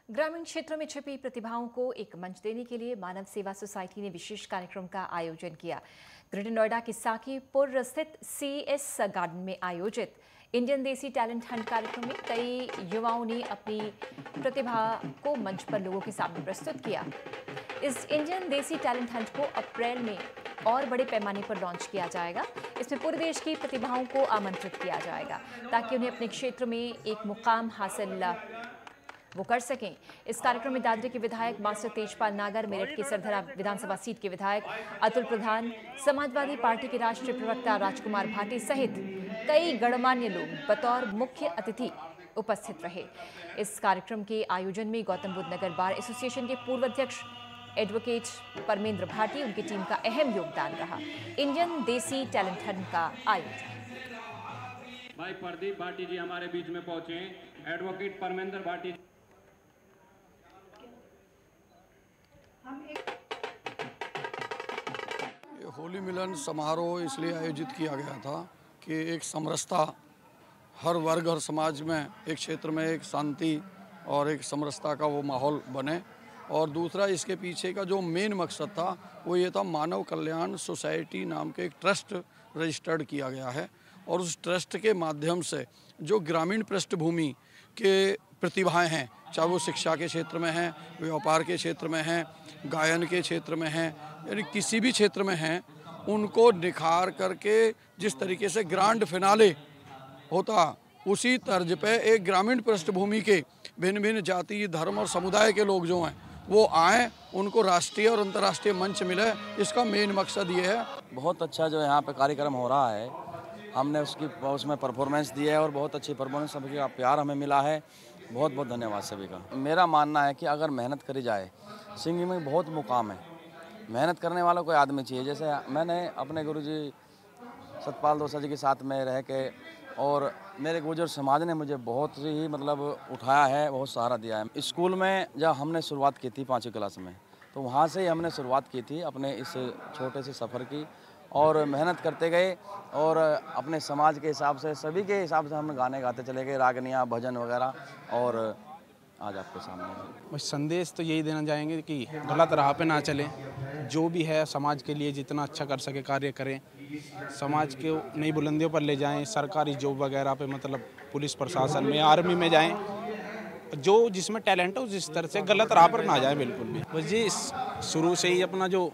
ग्रामीण क्षेत्रों में छिपी प्रतिभाओं को एक मंच देने के लिए मानव सेवा सोसाइटी ने विशेष कार्यक्रम का आयोजन किया। ग्रेटर नोएडा के साकीपुर स्थित सीएस गार्डन में आयोजित इंडियन देसी टैलेंट हंट कार्यक्रम में कई युवाओं ने अपनी प्रतिभा को मंच पर लोगों के सामने प्रस्तुत किया। इस इंडियन देसी टैलेंट हंट को अप्रैल में और बड़े पैमाने पर लॉन्च किया जाएगा। इसमें पूरे देश की प्रतिभाओं को आमंत्रित किया जाएगा ताकि उन्हें अपने क्षेत्र में एक मुकाम हासिल वो कर सकें। इस कार्यक्रम में दादरी के विधायक मास्टर तेजपाल नागर, मेरठ के सरधरा विधानसभा सीट के विधायक अतुल प्रधान, समाजवादी पार्टी के राष्ट्रीय प्रवक्ता राजकुमार भाटी सहित कई गणमान्य लोग बतौर मुख्य अतिथि उपस्थित रहे। इस कार्यक्रम के आयोजन में गौतम बुद्ध नगर बार एसोसिएशन के पूर्व अध्यक्ष एडवोकेट परमेंद्र भाटी, उनकी टीम का अहम योगदान रहा। इंडियन देसी टैलेंट हंट का आयोजन। भाई प्रदीप भाटी जी हमारे बीच में पहुंचे, एडवोकेट परमेंद्र भाटी। ये होली मिलन समारोह इसलिए आयोजित किया गया था कि एक समरसता हर वर्ग हर समाज में एक क्षेत्र में एक शांति और एक समरसता का वो माहौल बने। और दूसरा इसके पीछे का जो मेन मकसद था वो ये था, मानव कल्याण सोसाइटी नाम के एक ट्रस्ट रजिस्टर्ड किया गया है और उस ट्रस्ट के माध्यम से जो ग्रामीण पृष्ठभूमि के प्रतिभाएं हैं, चाहे वो शिक्षा के क्षेत्र में हैं, व्यापार के क्षेत्र में हैं, गायन के क्षेत्र में हैं, यानी किसी भी क्षेत्र में हैं, उनको निखार करके जिस तरीके से ग्रांड फिनाले होता उसी तर्ज पे एक ग्रामीण पृष्ठभूमि के भिन्न भिन्न जाति धर्म और समुदाय के लोग जो हैं वो आएँ, उनको राष्ट्रीय और अंतर्राष्ट्रीय मंच मिले। इसका मेन मकसद ये है। बहुत अच्छा जो यहाँ पे कार्यक्रम हो रहा है, हमने उसमें परफॉर्मेंस दी है और बहुत अच्छी परफॉर्मेंस, सभी का प्यार हमें मिला है। बहुत बहुत धन्यवाद सभी का। मेरा मानना है कि अगर मेहनत करी जाए, सिंगिंग में बहुत मुकाम है, मेहनत करने वाला कोई आदमी चाहिए। जैसे मैंने अपने गुरुजी सतपाल दोसा जी के साथ में रह के और मेरे गुर्जर समाज ने मुझे बहुत ही उठाया है, बहुत सहारा दिया है। स्कूल में जब हमने शुरुआत की थी 5वीं क्लास में, तो वहाँ से ही हमने शुरुआत की थी अपने इस छोटे से सफ़र की और मेहनत करते गए और अपने समाज के हिसाब से, सभी के हिसाब से हम गाने गाते चले गए, रागनियाँ भजन वगैरह। और आज आपके सामने बस संदेश तो यही देना चाहेंगे कि गलत राह पे ना चलें, जो भी है समाज के लिए जितना अच्छा कर सके कार्य करें, समाज के नई बुलंदियों पर ले जाएं, सरकारी जॉब वगैरह पे पुलिस प्रशासन में, आर्मी में जाएं, जो जिसमें टैलेंट हो जिस तरह से गलत राह पर ना जाए बिल्कुल भी। बस जी शुरू से ही अपना जो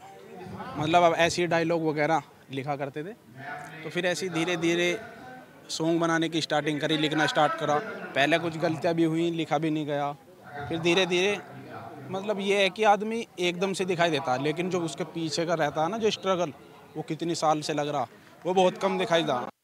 अब ऐसे डायलॉग वगैरह लिखा करते थे, तो फिर ऐसे धीरे धीरे सॉन्ग बनाने की स्टार्टिंग करी, लिखना स्टार्ट करा। पहले कुछ गलतियां भी हुई, लिखा भी नहीं गया, फिर धीरे धीरे ये है कि आदमी एकदम से दिखाई देता है, लेकिन जो उसके पीछे का रहता है ना, जो स्ट्रगल, वो कितनी साल से लग रहा, वो बहुत कम दिखाई देता।